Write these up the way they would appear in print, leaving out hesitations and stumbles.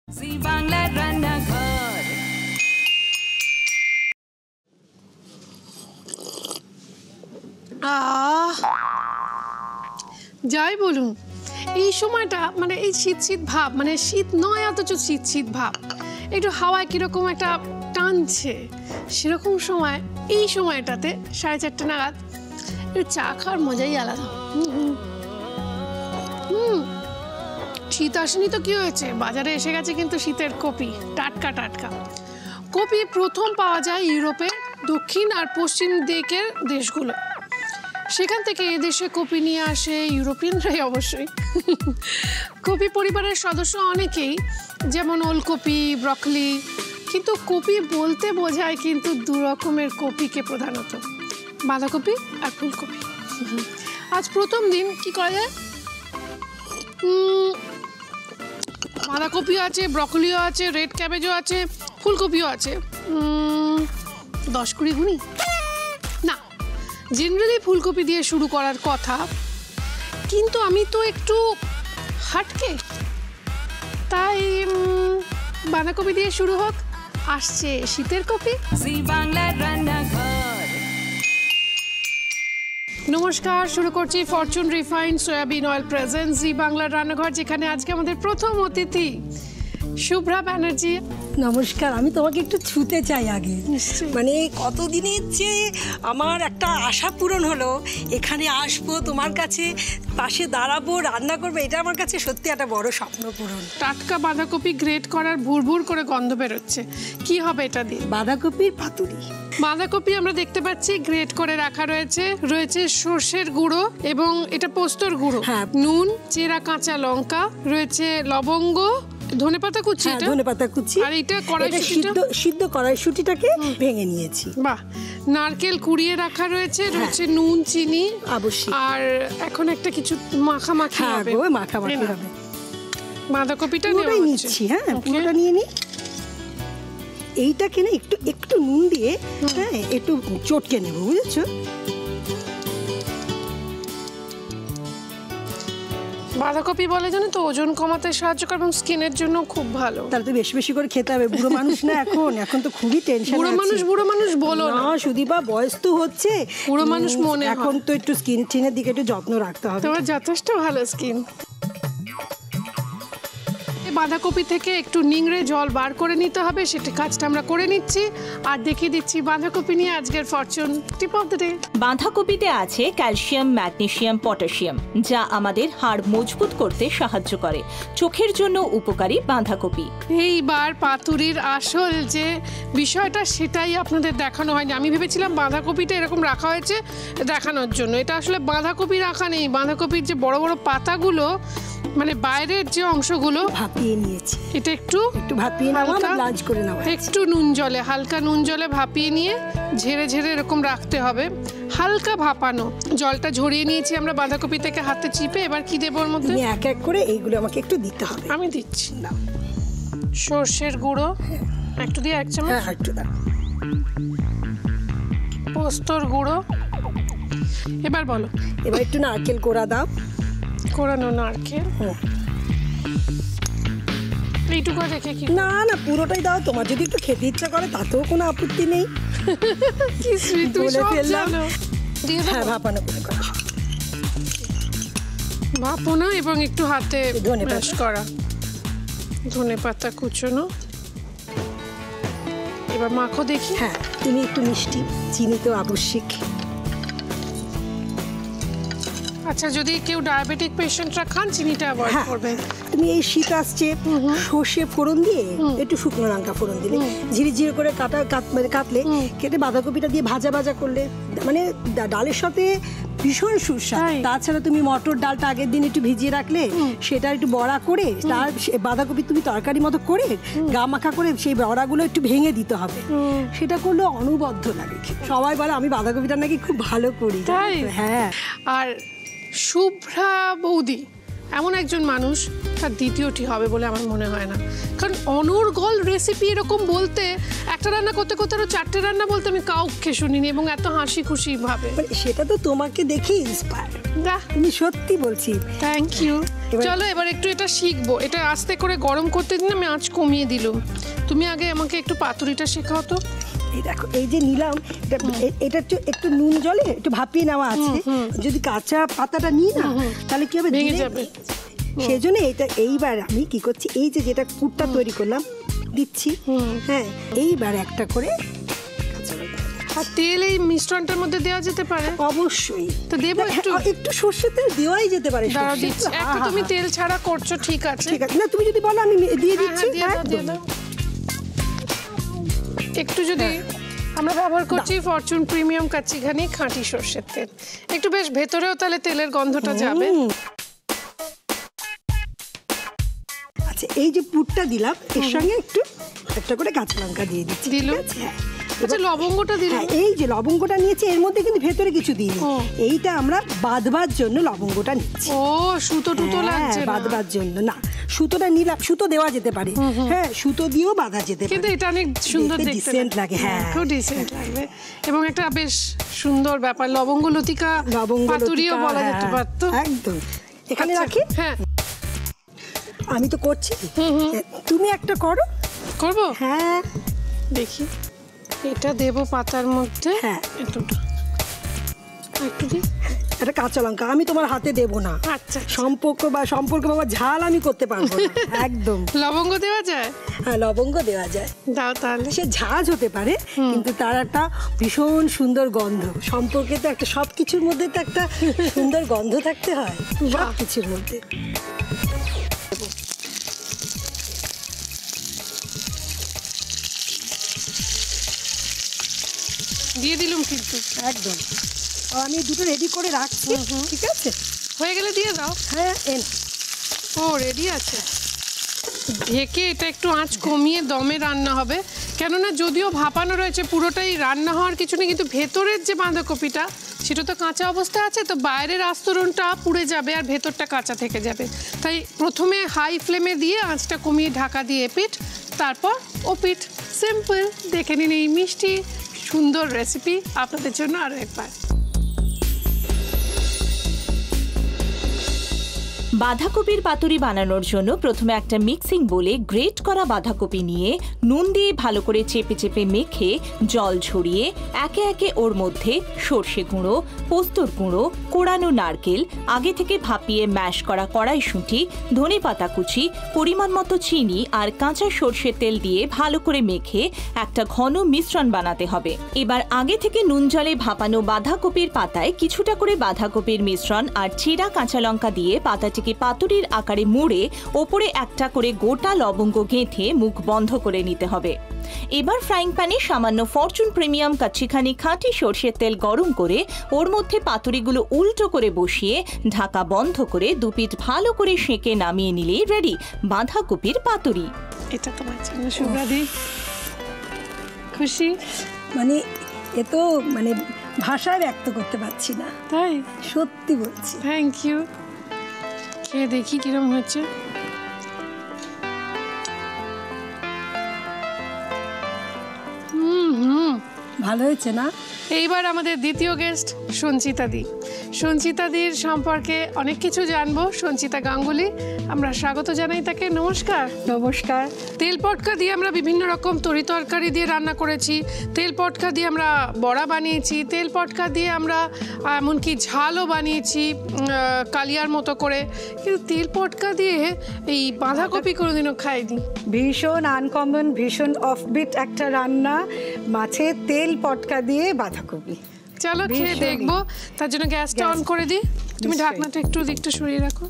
Zee Bangla Rannaghar. যাই বলুন, এই সময়টা মানে এই শীত শীত ভাব, মানে শীত নয় অথচ শীত শীত ভাব, একটু হাওয়ায় কিরকম একটা টানছে, সেরকম সময় এই সময়টাতে 4:30 নাগাদ একটু চা খাওয়ার মজাই আলাদা। শীত আসেনি তো কি হয়েছে, বাজারে এসে গেছে কিন্তু শীতের কপি, টাটকা টাটকা কপি। প্রথম পাওয়া যায় ইউরোপের দক্ষিণ আর পশ্চিম দিকের দেশগুলো, সেখান থেকে এদেশে কপি নিয়ে আসে ইউরোপিয়ানরাই অবশ্যই। কপি পরিবারের সদস্য অনেকেই, যেমন ওলকপি, ব্রকলি, কিন্তু কপি বলতে বোঝায় কিন্তু দু রকমের কপিকে, প্রধানত বাঁধাকপি আর ফুলকপি। আজ প্রথম দিন কি করা যায়, বাঁধাকপিও আছে, ব্রকলিও আছে, রেড ক্যাবেজও আছে, ফুলকপিও আছে। 10-20 গুণি না, জেনারেলি ফুলকপি দিয়ে শুরু করার কথা, কিন্তু আমি তো একটু হাটকে, তাই বাঁধাকপি দিয়ে শুরু হোক। আসছে শীতের কপি। Zee Bangla Rannaghar. নমস্কার, শুরু করছি Fortune refined soybean oil present Zee বাংলার রান্নাঘর, যেখানে আজকে আমাদের প্রথম অতিথি শুভ্রা ব্যানার্জি। নমস্কার, আমি তোমাকে একটু ছুতে চাই আগে। মানে কতদিনের যে আমার একটা আশা পূরণ হলো, এখানে আসবো, তোমার কাছে পাশে দাঁড়াবো, রান্না করবো, এটা আমার কাছে সত্যি একটা বড় স্বপ্ন পূরণ। টাটকা বাঁধাকপি গ্রেট করার ভুরভুর করে গন্ধ বেরোচ্ছে, কি হবে এটা দিয়ে? বাঁধাকপির পাতুরি। বাঁধাকপি আমরা দেখতে পাচ্ছি গ্রেট করে রাখা রয়েছে, রয়েছে সর্ষের গুঁড়ো এবং এটা পোস্তর গুঁড়ো, নুন, চেরা কাঁচা লঙ্কা, রয়েছে লবঙ্গ, ধনেপাতা কুচি, এটা ধনেপাতা কুচি, আর এটা কড়াইশুঁটিটা সিদ্ধ কড়াইশুঁটিটাকে ভেঙে নিয়েছি। বাহ, নারকেল কুড়িয়ে রাখা রয়েছে, রয়েছে নুন, চিনি অবশ্যই, আর এখন একটা কিছু মাখামাখি হবে। মাখামাখি হবে। বাঁধাকপিটা নিচ্ছি, হ্যাঁ পুরোটা নিয়ে নি। এইটাকে না একটু একটু নুন দিয়ে একটু চটকে নেবো, বুঝেছো? বাঁধাকপি বলে জানো তো ওজন কমাতে সাহায্য করে এবং স্কিনের জন্য খুব ভালো। তাহলে তো বেশি বেশি করে খেতে হবে। বুড়ো মানুষ না এখন তো খুবই টেনশন। বুড়ো মানুষ বলো না, সুদীপা, বয়স তো হচ্ছে, বুড়ো মানুষ মনে এখন তো একটু স্কিন টিনের দিকে একটু যত্ন রাখতে হবে। তোমার যথেষ্ট ভালো স্কিন। বাঁধাকপি থেকে একটু নিংড়ে জল বার করে নিতে হবে, সেটা কাজটা আমরা করে নিচ্ছি আর দেখিয়ে দিচ্ছি বাঁধাকপি নিয়ে আজকের Fortune tip of the day. বাঁধাকপিতে আছে ক্যালসিয়াম, ম্যাগনেসিয়াম, পটাশিয়াম, যা আমাদের হাড় মজবুত করতে সাহায্য করে। চোখের জন্য উপকারী বাঁধাকপি। এইবার পাতুরির আসল যে বিষয়টা সেটাই আপনাদের দেখানো হয়নি। আমি ভেবেছিলাম বাঁধাকপিটা এরকম রাখা হয়েছে দেখানোর জন্য, এটা আসলে বাঁধাকপি রাখা নেই। বাঁধাকপির যে বড় বড় পাতাগুলো, মানে বাইরের যে অংশগুলো ভাপিয়ে নিয়েছি, এটা একটু ভাপিয়ে নেওয়া, ব্লাঞ্চ করে নেওয়া, একটু নুন জলে, হালকা নুন জলে ভাপিয়ে নিয়ে ঝেড়ে ঝেড়ে এরকম রাখতে হবে, হালকা ভাপানো। জলটা ঝরিয়ে নিয়েছি আমরা বাঁধাকপি থেকে হাতে চিপে। এবার কি দেবো ওর মধ্যে? এক এক করে এইগুলো আমাকে একটু দিতে হবে। আমি দিচ্ছি না, সর্ষের গুঁড়ো একটু দিয়ে 1 চামচ, একটু দাও, পোস্তর গুঁড়ো। এবার বলো। এবার একটু নারকেল কোড়া দাও, কোড়ানো নারকেল। এইটুকু রেখে কি? না পুরোটাই দাও, তোমার যদি একটু খেতে ইচ্ছা করে তাতেও কোনো আপত্তি নেই। কি সুইট, তুমি সব জানো। দিয়ে দাও, ভাপানো করে করো, ভাপানো এবং একটু হাতে ম্যাশ করা ধনেপাতা কুচোনো। এবার মাখো দেখি। হ্যাঁ, তুমি একটু মিষ্টি, চিনি তো আবশ্যিক। আচ্ছা, যদি কেউ ডায়াবেটিক পেশেন্টরা খান, চিনিটা অ্যাভয়েড করবে। তুমি এই শীত আসছে, সর্ষে ফোড়ন দিয়ে একটু শুকনো লঙ্কা ফোড়ন দিলে, ঝিরি ঝিরি করে কাটলে, কেটে বাঁধাকপিটা দিয়ে ভাজা ভাজা করলে, মানে ডালের সাথে ভীষণ সুস্বাদু। তাছাড়া তুমি মটর ডালটা আগের দিন একটু ভিজিয়ে রাখলে, সেটা একটু বড়া করে, তার বাঁধাকপি তুমি তরকারি মতো করে গা মাখা করে সেই বড়াগুলো একটু ভেঙে দিতে হবে, সেটা করলে অনবদ্য লাগে। সবাই বলে আমি বাঁধাকপিটা নাকি খুব ভালো করি। তাই? হ্যাঁ। আর শুভ্রা বৌদি এমন একজন মানুষ তার দ্বিতীয়টি হবে বলে আমার মনে হয় না, কারণ অনর্গল রেসিপি এরকম বলতে, একটা রান্না করতে করতে আরো 4টে রান্না বলতে আমি কাউকে শুনিনি, এবং এত হাসি খুশি ভাবে। সেটা তো তোমাকে দেখে ইন্সপায়ার, তুমি সত্যি বলছি। Thank you. চলো এবার একটু এটা শিখবো। এটা আস্তে করে গরম করতে দিন, আমি আঁচ কমিয়ে দিলুম। তুমি আগে আমাকে একটু পাতুরিটা শেখাও তো। এই দেখো, এই যে নিলাম, এটা একটু নুন জলে একটু ভাপিয়ে নেওয়া আছে। যদি কাঁচা পাতাটা নিই না তাহলে কি হবে, ভেঙে যাবে। সেই জন্য এইবার আমি কি করছি, এই যে যেটা পুরটা তৈরি করলাম দিচ্ছি। হ্যাঁ, এইবার একটা করে আর তেল এই মিশ্রণটার মধ্যে দেওয়া যেতে পারে? অবশ্যই। তো দেবো একটু সর্ষের তেল দেওয়াই যেতে পারে। একটু তুমি তেল ছাড়া করছো, ঠিক আছে ঠিক আছে। না তুমি যদি বলো আমি দিয়ে দিচ্ছি। একটু যদি আমরা ব্যবহার করছি ফরচুন প্রিমিয়াম কাচ্চিঘানি খাঁটি সর্ষের তেল, একটু বেশ ভেতরেও তাহলে তেলের গন্ধটা যাবে। আচ্ছা, এই যে পুরটা দিলাম, এর সঙ্গে একটা করে কাঁচা লঙ্কা দিয়ে দিচ্ছি। দিল। আচ্ছা, লবঙ্গটা দিলাম। এই যে লবঙ্গটা নিয়েছি, এর মধ্যে কিন্তু ভেতরে কিছু দিইনি। এইটা আমরা বাঁধবার জন্য লবঙ্গটা নিচ্ছি। ও, সুতো টুতো লাগছে না? বাঁধবার জন্য না, সুতোটা নিলাম। সুতো দেওয়া যেতে পারে, হ্যাঁ, সুতো দিয়েও বাঁধা যেতে পারে, কিন্তু এটা অনেক সুন্দর দেখতে, ডিসেন্ট লাগে। হ্যাঁ, খুব ডিসেন্ট লাগবে, এবং একটা বেশ সুন্দর ব্যাপার। লবঙ্গ লতিকা পাতুরিও বলা যেতে পারতো। একদম। এখানে রাখি। হ্যাঁ, আমি তো করছি, তুমি একটা করো। করবো? হ্যাঁ, দেখি। এটা দেবো পাতার মধ্যে। হ্যাঁ, একটু দিই। একটা কাঁচা লঙ্কা আমি তোমার হাতে দেবো না। আচ্ছা, সম্পর্ক বাবা ঝাল আমি করতে পারবো না। একদম। লবঙ্গ দেওয়া যায়? হ্যাঁ, লবঙ্গ দেওয়া যায়। দাও তাহলে। সে ঝাঁজ হতে পারে, কিন্তু তার একটা ভীষণ সুন্দর গন্ধ। সম্পর্কে তো একটা, সব কিছুর মধ্যে তো একটা সুন্দর গন্ধ থাকতে হয়, সব কিছুর মধ্যে। দিয়ে দিলুম কিন্তু। একদম। আমি দুটো রেডি করে রাখছি, ঠিক আছে? হয়ে গেলে দিয়ে দাও। হ্যাঁ, ও রেডি আছে। ঢেকে এটা একটু আঁচ কমিয়ে দমে রান্না হবে, কেননা যদিও ভাপানো রয়েছে, পুরোটাই রান্না হওয়ার কিছু নেই, কিন্তু ভেতরের যে বাঁধাকপিটা সেটা তো কাঁচা অবস্থায় আছে, তো বাইরের আস্তরণটা পুড়ে যাবে আর ভেতরটা কাঁচা থেকে যাবে। তাই প্রথমে হাই ফ্লেমে দিয়ে আঁচটা কমিয়ে ঢাকা দিয়ে এপিঠ, তারপর ওপিঠ। সিম্পল। দেখে নিন এই মিষ্টি সুন্দর রেসিপি আপনাদের জন্য আরও একবার। বাঁধাকপির পাতুরি বানানোর জন্য প্রথমে একটা মিক্সিং বোলে গ্রেট করা বাঁধাকপি নিয়ে নুন দিয়ে ভালো করে চেপে চেপে মেখে জল ঝরিয়ে একে একে ওর মধ্যে সর্ষে গুঁড়ো, পোস্তর গুঁড়ো, কোড়ানো নারকেল, আগে থেকে ভাপিয়ে ম্যাশ করা কড়াইশুঁটি, ধনেপাতা কুচি, পরিমাণ মতো চিনি আর কাঁচা সর্ষের তেল দিয়ে ভালো করে মেখে একটা ঘন মিশ্রণ বানাতে হবে। এবার আগে থেকে নুন জলে ভাপানো বাঁধাকপির পাতায় কিছুটা করে বাঁধাকপির মিশ্রণ আর চিরা কাঁচা লঙ্কা দিয়ে পাতাটিকে পাতুরির আকারে মুড়ে ওপরে একটা করে গোটা লবঙ্গ গেঁথে মুখ বন্ধ করে নিতে হবে। এবার ফ্রাইং প্যানে সামান্য ফরচুন প্রিমিয়াম কাচ্চিঘানি খাঁটি সর্ষের তেল গরম করে ওর মধ্যে পাতুরিগুলো উল্টো করে বসিয়ে ঢাকা বন্ধ করে দুপিঠ ভালো করে সেঁকে নামিয়ে নিলেই রেডি বাঁধাকপির পাতুরি। এটা তোমার জন্য সুব্রাদি। খুশি? এ তো ভাষায় ব্যক্ত করতে পারছি না। তাই? সত্যি বলছি। Thank you. খেয়ে দেখি কিরম হয়েছে। ভালো হয়েছে না? এইবার আমাদের দ্বিতীয় গেস্ট সঞ্চিতাদি। সঞ্চিতাদির সম্পর্কে অনেক কিছু জানবো। সঞ্চিতা গাঙ্গুলি, আমরা স্বাগত জানাই তাকে। নমস্কার। নমস্কার। তেল পটকা দিয়ে আমরা বিভিন্ন রকম তরি তরকারি দিয়ে রান্না করেছি, তেল পটকা দিয়ে আমরা বড়া বানিয়েছি, তেল পটকা দিয়ে আমরা এমনকি ঝালও বানিয়েছি কালিয়ার মতো করে, কিন্তু তেল পটকা দিয়ে এই বাঁধাকপি কোনোদিনও খাইনি। ভীষণ আনকমন, ভীষণ অফবিট একটা রান্না, মাছের তেল পটকা দিয়ে বাঁধাকপি। চলো খেয়ে দেখবো। তার জন্য গ্যাসটা অন করে দিই। তুমি ঢাকনাটা একটু দিকটা সরিয়ে রাখো।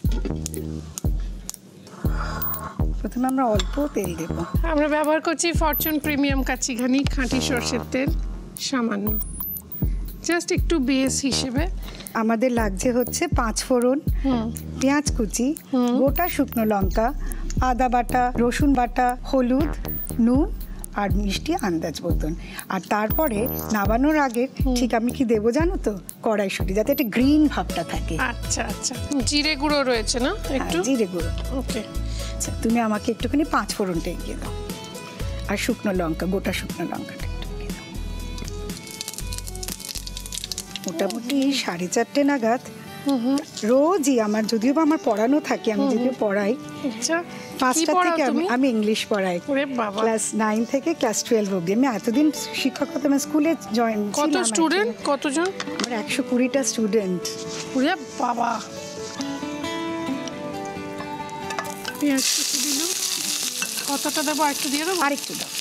প্রথমে আমরা অল্প তেল দেব। আমরা ব্যবহার করছি ফরচুন প্রিমিয়াম কাচ্চিঘানি খাঁটি সর্ষের তেল, সামান্য, জাস্ট একটু বেস হিসেবে। আমাদের লাগছে হচ্ছে 5 ফোড়ন, পেঁয়াজ কুচি, গোটা শুকনো লঙ্কা, আদা বাটা, রসুন বাটা, হলুদ, নুন আর মিষ্টি আন্দাজ মতন। আর তারপরে নামানোর আগে ঠিক আমি কি দেবো জানো তো, কড়াইশুঁটি, যাতে একটা গ্রিন ভাবটা থাকে। আচ্ছা আচ্ছা, জিরে গুঁড়ো রয়েছে না একটু? জিরে গুঁড়ো। ওকে, আচ্ছা তুমি আমাকে একটুখানি 5 ফোড়নটা এগিয়ে দাও, আর শুকনো লঙ্কা, গোটা শুকনো লঙ্কাটা একটু এগিয়ে দাও। মোটামুটি 4:30 নাগাদ রোজই আমার, যদিও বা আমার পড়ানো থাকে, আমি যদিও পড়াই, আচ্ছা 5টা থেকে আমি ইংলিশ পড়াই, ক্লাস 9 থেকে ক্লাস 12 অবধি। আমি এতদিন শিক্ষকতা স্কুলে জয়েন। কত স্টুডেন্ট, কতজন? আমার 120টা স্টুডেন্ট। ওরে বাবা। পেঁয়াজ কুচি দিলাম, কতটা দেবো? আরেকটু দিয়ে দেবো? আরেকটু দাও।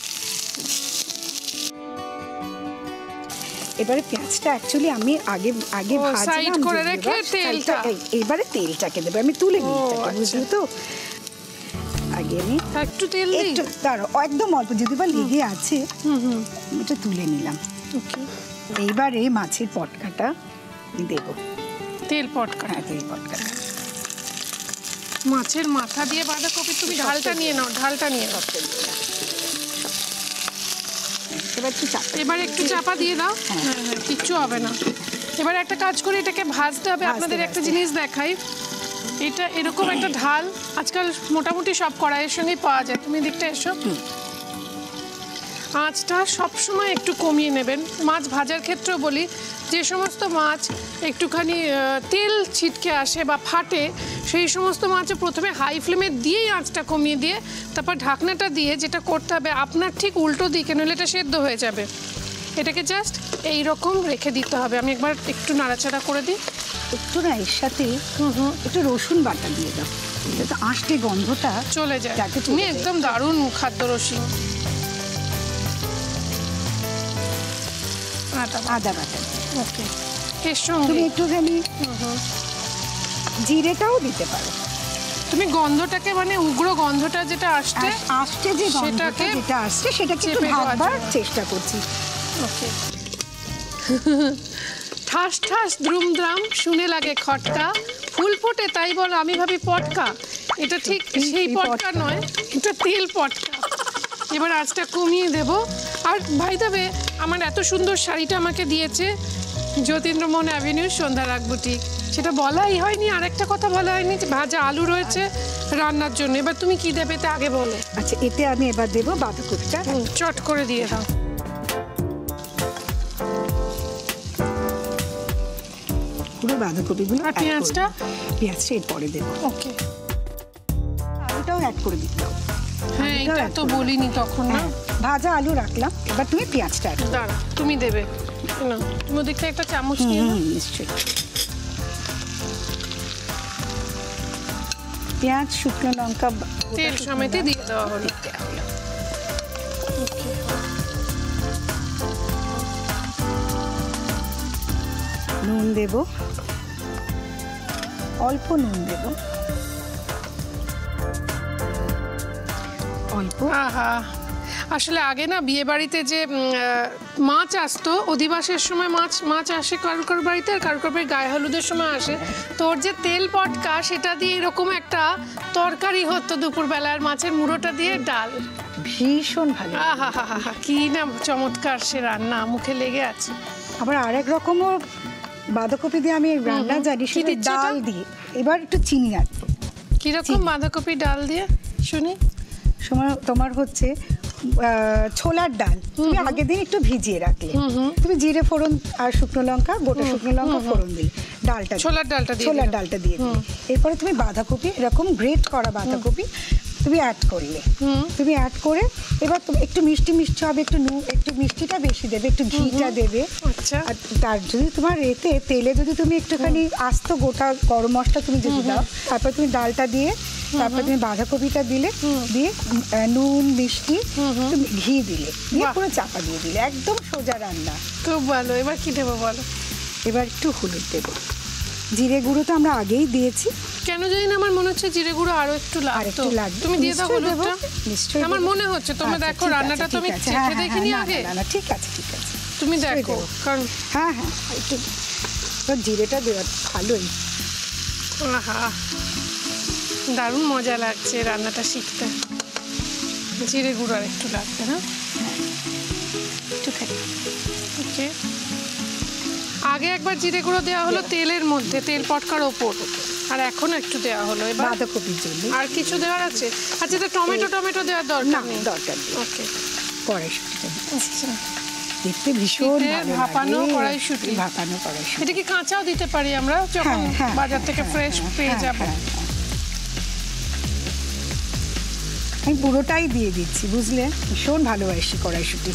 এবারে পেঁয়াজটা অ্যাকচুয়ালি আমি আগে ভাজলাম, সাইড করে রেখে তেলটা, এবারে তেলটাকে দেব, আমি তুলে নিই, বুঝলি তো? আগে আমি একটু তেল দিই, একটু দাঁড়াও, একদম অল্প, যদি বা লেগে আছে এটা তুলে নিলাম। এইবারে মাছের পটকাটা দেব, তেল পটকা। হ্যাঁ তেল পটকাটা। মাছের মাথা দিয়ে বাঁধাকপি, তুমি ঢালটা নিয়ে নাও, ঢালটা নিয়ে নাও। এবার একটু চাপা দিয়ে দাও। হ্যাঁ হ্যাঁ, কিচ্ছু হবে না। এবার একটা কাজ করি, এটাকে ভাজতে হবে। আপনাদের একটা জিনিস দেখাই, এটা এরকম একটা ঢাল আজকাল মোটামুটি সব কড়াইয়ের সঙ্গেই পাওয়া যায়। তুমি দিকটা এসো। আঁচটা সবসময় একটু কমিয়ে নেবেন। মাছ ভাজার ক্ষেত্রেও বলি, যে সমস্ত মাছ একটুখানি তেল ছিটকে আসে বা ফাটে, সেই সমস্ত মাছও প্রথমে হাই ফ্লেমে দিয়েই আঁচটা কমিয়ে দিয়ে তারপর ঢাকনাটা দিয়ে যেটা করতে হবে, আপনার ঠিক উল্টো দিকে, নইলে এটা সেদ্ধ হয়ে যাবে। এটাকে জাস্ট এই রকম রেখে দিতে হবে। আমি একবার একটু নাড়াচাড়া করে দিই। একটু না এর সাথে একটু রসুন বাটা দিয়ে দাও, যাতে আঁশটে গন্ধটা চলে যায়। তুমি একদম দারুণ খাদ্যরসিক। আদা বাটা। ওকে, এর সঙ্গে তুমি একটুখানি জিরেটাও দিতে পারো। তুমি গন্ধটাকে, মানে উগ্র গন্ধটা যেটা আসছে, যে গন্ধটা যেটা আসছে সেটাকে একটু ভাববার চেষ্টা করছি। ওকে। ঠাস ঠাস দ্রুম দ্রাম শুনে লাগে খটকা, ফুল ফোটে তাই বল আমি ভাবি পটকা। এটা ঠিক সেই পটকা নয়, এটা তেল পটকা। এবার আঁচটা কমিয়ে দেব। আর ভাই দেবে, আমার এত সুন্দর শাড়িটা আমাকে দিয়েছে যতীন্দ্রমোহন অ্যাভিনিউ সন্ধ্যারাগ বুটিক, সেটা বলাই হয়নি। আর একটা কথা বলা হয়নি, যে ভাজা আলু রয়েছে রান্নার জন্য। এবার তুমি কি দেবে তা আগে বলো। আচ্ছা, এতে আমি এবার দেবো বাঁধাকপিটা, চট করে দিয়ে দাও। পুরো বাঁধাকপিগুলো। আর পেঁয়াজটা এরপরে দেবো। ওকে, আলুটাও অ্যাড করে দিতে দাও। হ্যাঁ, এটা তো বলিনি তখন না। ভাজা আলু রাখলাম, এবার তুমি পেঁয়াজটা দাঁড়া, তুমি দেবে না, তুমি ওদিকটা একটা চামচ নিয়ে নাও। নিশ্চয়ই। পেঁয়াজ, শুকনো লঙ্কা তেল সমেতে দিয়ে দেওয়া হলো। নুন দেব, অল্প নুন দেব, অল্প। আহা, আসলে আগে না বিয়ে বাড়িতে যে মাছ আসতো, অধিবাসের সময় মাছ আসে কারুর বাড়িতে, আর কারুর বাড়ির গায়ে হলুদের সময় আসে। তোর যে তেল পটকা, সেটা দিয়ে এরকম একটা তরকারি হতো দুপুরবেলার, মাছের মুড়োটা দিয়ে ডাল, ভীষণ ভালো। আহা হা হা, কি না চমৎকার সে রান্না, মুখে লেগে আছে। আবার আরেক রকমও বাঁধাকপি দিয়ে আমি রান্না জানি, সেটা ডাল দিয়ে। এবার একটু চিনি রাখবো। কিরকম বাঁধাকপি ডাল দিয়ে শুনি? তোমার হচ্ছে ছোলার ডাল তুমি আগের দিন একটু ভিজিয়ে রাখলে, তুমি জিরে ফোড়ন আর শুকনো লঙ্কা, গোটা শুকনো লঙ্কা ফোড়ন দিলে, ছোলার ডালটা দিয়ে দিলে, এরপরে তুমি বাঁধাকপি, এরকম গ্রেট করা বাঁধাকপি তুমি অ্যাড করলে, তুমি অ্যাড করে এবার তুমি একটু মিষ্টি হবে, একটু মিষ্টিটা বেশি দেবে, একটু ঘিটা দেবে। আর তার যদি তোমার তেলে যদি তুমি একটুখানি আস্ত গোটা গরম মশলা তুমি যদি দাও, তারপর তুমি ডালটা দিয়ে, তারপর তুমি বাঁধাকপিটা দিলে, দিয়ে নুন মিষ্টি তুমি ঘি দিলে, দিয়ে পুরো চাপা দিয়ে দিলে, একদম সোজা রান্না। খুব ভালো। এবার কি দেবো বলো? এবার একটু হলুদ দেবো। জিরে গুঁড়ো তো আমরা আগেই দিয়েছি, কেন জানি না আমার মনে হচ্ছে জিরে গুঁড়ো আরো একটু লাগতো। তুমি দিয়ে দাও হলুদটা। নিশ্চয়ই আমার মনে হচ্ছে। তুমি দেখো রান্নাটা তো আমি চেখে দেখিনি আগে। ঠিক আছে তুমি দেখো, কারণ হ্যাঁ একটু জিরেটা দেওয়া ভালোই। আহা, দারুণ মজা লাগছে রান্নাটা শিখতে। জিরে গুঁড়ো আর একটু লাগবে না? একটুখানি ওকে, আগে একবার জিরে গুঁড়ো দেওয়া হলো তেলের মধ্যে, তেল পটকার ওপর, আর এখন একটু দেওয়া হলো। এবার বাঁধাকপির জন্য আর কিছু দেওয়ার আছে? আচ্ছা, এটা টমেটো দেওয়ার দরকার নেই? দরকার নেই। ওকে, কড়াইশুঁটিটা আচ্ছা, দেখতে ভীষণ ভালো ভাপানো লাগে। কড়াইশুঁটি। ভাপানো কড়াইশুঁটি। এটা কি কাঁচাও দিতে পারি আমরা যখন বাজার থেকে ফ্রেশ পেয়ে যাব? আমি পুরোটাই দিয়ে দিচ্ছি, বুঝলে, ভীষণ ভালোবাসি কড়াইশুঁটি।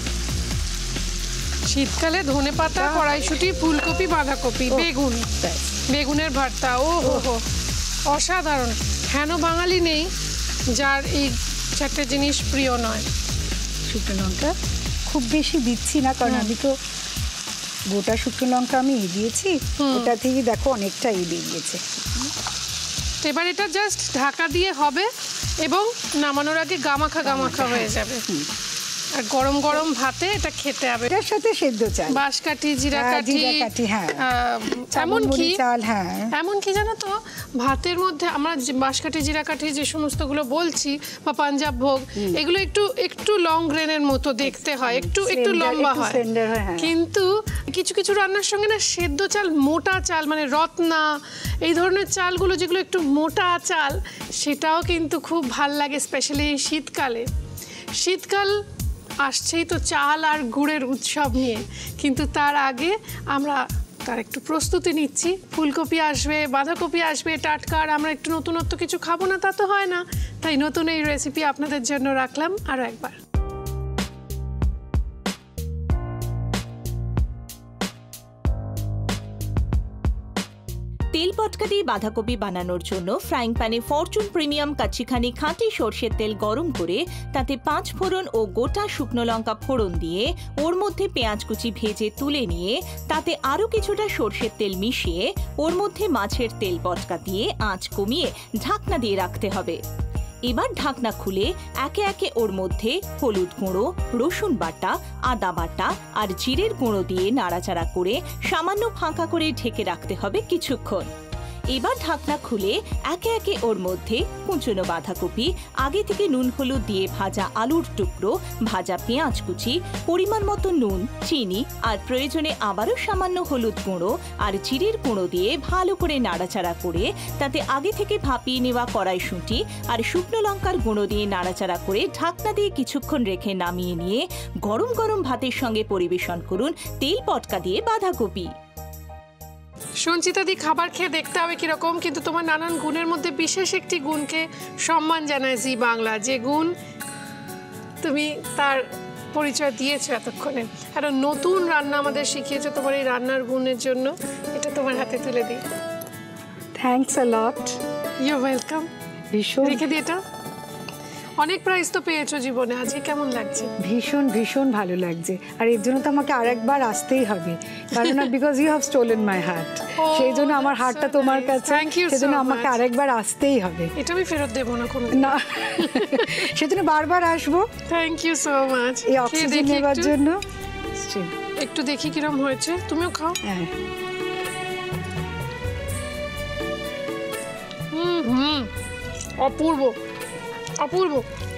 শীতকালে ধনেপাতা, কড়াইশুঁটি, ফুলকপি, বাঁধাকপি, বেগুন, বেগুনের ভর্তা, ও হো, অসাধারণ। হেন বাঙালি নেই যার এই চারটে জিনিস প্রিয় নয়। শুকনো লঙ্কা খুব বেশি দিচ্ছি না, কারণ আমি তো গোটা শুকনো লঙ্কা আমি দিয়েছি, ওটা থেকে দেখো অনেকটা বেরিয়েছে। এবার এটা জাস্ট ঢাকা দিয়ে হবে এবং নামানোর আগে গামাখা হয়ে যাবে। আর গরম গরম ভাতে এটা খেতে হবে। এটার সাথে সেদ্ধ চাল, বাঁশকাঠি, জিরাকাঠি, এমনকি চাল, এমনকি জানো তো ভাতের মধ্যে আমরা বাঁশকাঠি, জিরাকাঠি যে সমস্তগুলো বলছি বা পাঞ্জাব ভোগ, এগুলো একটু লং গ্রেনের মতো দেখতে হয়, একটু লম্বা হয়, কিন্তু কিছু কিছু রান্নার সঙ্গে না সেদ্ধ চাল, মোটা চাল, মানে রত্না, এই ধরনের চালগুলো যেগুলো একটু মোটা চাল, সেটাও কিন্তু খুব ভাল লাগে, স্পেশালি শীতকালে। শীতকাল আসছেই তো চাল আর গুড়ের উৎসব নিয়ে, কিন্তু তার আগে আমরা তার একটু প্রস্তুতি নিচ্ছি। ফুলকপি আসবে, বাঁধাকপি আসবে টাটকা, আর আমরা একটু নতুনত্ব কিছু খাবো না তা তো হয় না, তাই নতুন এই রেসিপি আপনাদের জন্য রাখলাম আরও একবার। তেল পটকা দিয়ে বাঁধাকপি বানানোর জন্য ফ্রাইং প্যানে ফরচুন প্রিমিয়াম কাচ্চিখানি খাঁটি সর্ষের তেল গরম করে তাতে 5 ফোড়ন ও গোটা শুকনো লঙ্কা ফোড়ন দিয়ে ওর মধ্যে পেঁয়াজ কুচি ভেজে তুলে নিয়ে তাতে আরও কিছুটা সর্ষের তেল মিশিয়ে ওর মধ্যে মাছের তেল পটকা দিয়ে আঁচ কমিয়ে ঢাকনা দিয়ে রাখতে হবে। এবার ঢাকনা খুলে একে একে ওর মধ্যে হলুদ গুঁড়ো, রসুন বাটা, আদা বাটা আর জিরের গুঁড়ো দিয়ে নাড়াচাড়া করে সামান্য ফাঁকা করে ঢেকে রাখতে হবে কিছুক্ষণ। এবার ঢাকনা খুলে একে একে ওর মধ্যে কুঁচনো বাঁধাকপি, আগে থেকে নুন হলুদ দিয়ে ভাজা আলুর টুকরো, ভাজা পেঁয়াজ কুচি, পরিমাণ মতো নুন, চিনি আর প্রয়োজনে আবারও সামান্য হলুদ গুঁড়ো আর জিরের গুঁড়ো দিয়ে ভালো করে নাড়াচাড়া করে তাতে আগে থেকে ভাপিয়ে নেওয়া কড়াইশুঁটি আর শুকনো লঙ্কার গুঁড়ো দিয়ে নাড়াচাড়া করে ঢাকনা দিয়ে কিছুক্ষণ রেখে নামিয়ে নিয়ে গরম গরম ভাতের সঙ্গে পরিবেশন করুন তেল পটকা দিয়ে বাঁধাকপি। সঞ্চিতা দি, খাবার খেয়ে দেখতে হবে কিরকম, কিন্তু তোমার নানান গুণের মধ্যে বিশেষ একটি গুণকে সম্মান জানায় জি বাংলা, যে গুণ তুমি তার পরিচয় দিয়েছো এতক্ষণে। একটা নতুন রান্না আমাদের শিখিয়েছো, তোমার এই রান্নার গুণের জন্য এটা তোমার হাতে তুলে দিই। Thanks a lot. You welcome. ভীষণ রেখে দিই এটা। অনেক প্রাইজ তো পেয়েছো জীবনে, আজকে কেমন লাগছে? ভীষণ ভীষণ ভালো লাগছে, আর এর জন্য তো আমাকে আরেকবার আসতেই হবে, কারণ because you have stolen my heart, সেই জন্য আমার হার্টটা তোমার কাছে, সেজন্য আমাকে আরেকবার আসতেই হবে। এটা আমি ফেরত দেবো না কোনো না, সেজন্য বারবার আসবো। থ্যাংক ইউ সো মাচ এই অক্সিজেন নেবার জন্য। একটু দেখি কিরম হয়েছে, তুমিও খাও। হ্যাঁ, অপূর্ব অপূর্ব।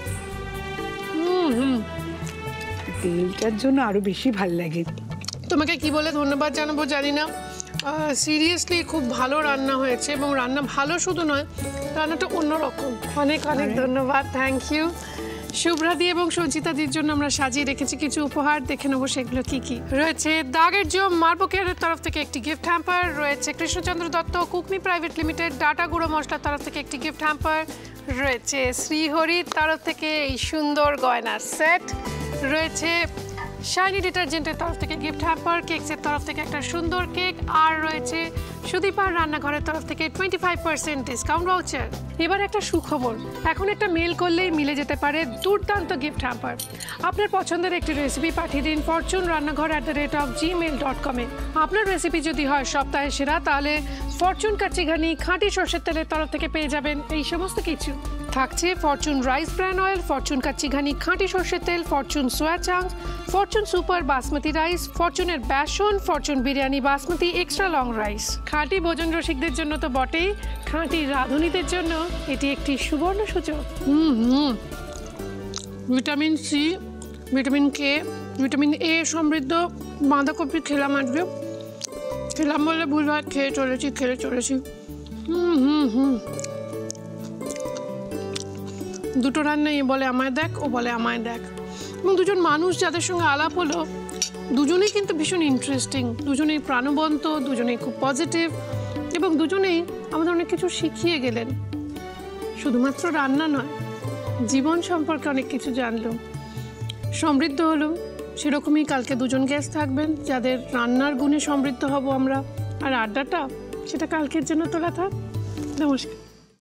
তেলটার জন্য আরো বেশি ভালো লাগে। তোমাকে কি বলে ধন্যবাদ জানাবো জানি না, সিরিয়াসলি খুব ভালো রান্না হয়েছে, এবং রান্না ভালো শুধু নয়, রান্নাটা অন্যরকম। অনেক অনেক ধন্যবাদ, থ্যাংক ইউ। শুভ্রাদি এবং সঞ্চিতাদির জন্য আমরা সাজিয়ে রেখেছি কিছু উপহার, দেখে নেবো সেগুলো কি কি রয়েছে। দাগের জো মার্বোকেয়ারের তরফ থেকে একটি গিফট হ্যাম্পার রয়েছে, Krishnachandra Dutta Cookme private limited ডাটা গুঁড়ো মশলার তরফ থেকে একটি গিফট হ্যাম্পার রয়েছে, শ্রীহরির তরফ থেকে এই সুন্দর গয়নার সেট রয়েছে, শাইনি ডিটারজেন্টের তরফ থেকে গিফট হ্যাম্পার, কেকসের তরফ থেকে একটা সুন্দর কেক, আর রয়েছে সুদীপার রান্নাঘরের তরফ থেকে 25% ডিসকাউন্ট ভাউচার। এবার একটা সুখবর, এখন একটা মেল করলেই মিলে যেতে পারে দুর্দান্ত গিফট হ্যাম্পার। আপনার পছন্দের একটি রেসিপি পাঠিয়ে দিন fortune@gmail.com এ। আপনার রেসিপি যদি হয় সপ্তাহের সেরা, তাহলে ফরচুন কাচ্চিঘানি খাঁটি সর্ষের তেলের তরফ থেকে পেয়ে যাবেন এই সমস্ত কিছু। থাকছে Fortune rice bran oil, Fortune Kachighani খাঁটি সর্ষের তেল, Fortune soya chunks, Fortune super basmati rice, ফরচুনের বেসন, Fortune biryani basmati extra long rice. খাঁটি ভোজন রসিকদের জন্য তো বটেই, খাঁটি রাঁধুনিদের জন্য এটি একটি সুবর্ণ সুযোগ। Vitamin C, vitamin K, vitamin A সমৃদ্ধ বাঁধাকপি খেলাম আজকে। খেলাম বলে ভুল হয়, খেয়ে চলেছি। দুটো রান্নাই বলে আমায় দেখ, ও বলে আমায় দেখ। এবং দুজন মানুষ যাদের সঙ্গে আলাপ হলো, দুজনেই কিন্তু ভীষণ ইন্টারেস্টিং, দুজনেই প্রাণবন্ত, দুজনেই খুব পজিটিভ, এবং দুজনেই আমাদের অনেক কিছু শিখিয়ে গেলেন। শুধুমাত্র রান্না নয়, জীবন সম্পর্কে অনেক কিছু জানলাম, সমৃদ্ধ হলো। সেরকমই কালকে দুজন গেস্ট থাকবেন যাদের রান্নার গুণে সমৃদ্ধ হব আমরা। আর আড্ডাটা সেটা কালকের জন্য তোলা থাক। নমস্কার।